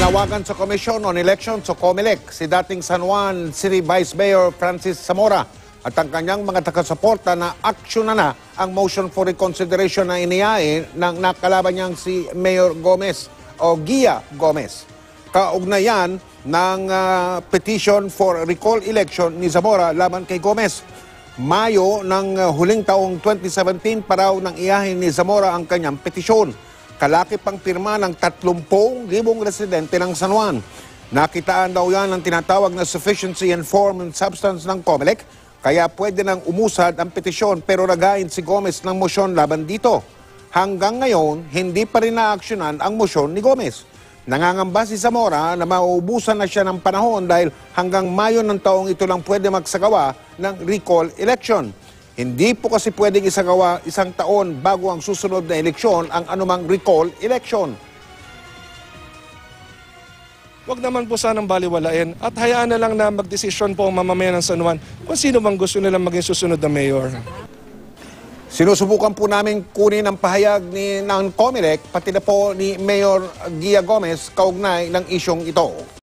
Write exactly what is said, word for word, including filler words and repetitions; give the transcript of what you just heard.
Nanawagan sa Commission on Elections o COMELEC si dating San Juan City Vice Mayor Francis Zamora at ang kanyang mga taga-suporta na aksyunan na ang motion for reconsideration na inihain ng nakalaban niyang si Mayor Gomez o Gia Gomez. Kaugnayan ng uh, petition for recall election ni Zamora laban kay Gomez. Mayo ng uh, huling taong twenty seventeen pa raw nang ihahin ni Zamora ang kanyang petisyon. Kalaki pang pirma ng tatlumpung libong residente ng San Juan. Nakitaan daw yan ang tinatawag na sufficiency in form and substance ng COMELEC, kaya pwede nang umusad ang petisyon pero ragain si Gomez ng mosyon laban dito. Hanggang ngayon, hindi pa rin naaksyonan ang mosyon ni Gomez. Nangangamba si Zamora na mauubusan na siya ng panahon dahil hanggang Mayo ng taong ito lang pwede magsagawa ng recall election. Hindi po kasi pwedeng isagawa isang taon bago ang susunod na eleksyon ang anumang recall election. Huwag naman po sanang baliwalain at hayaan na lang na magdesisyon po ang mamamayan ng San Juan kung sino bang gusto nilang maging susunod na mayor. Sinusubukan po namin kunin ang pahayag ni ng COMELEC pati na po ni Mayor Gia Gomez kaugnay ng isyong ito.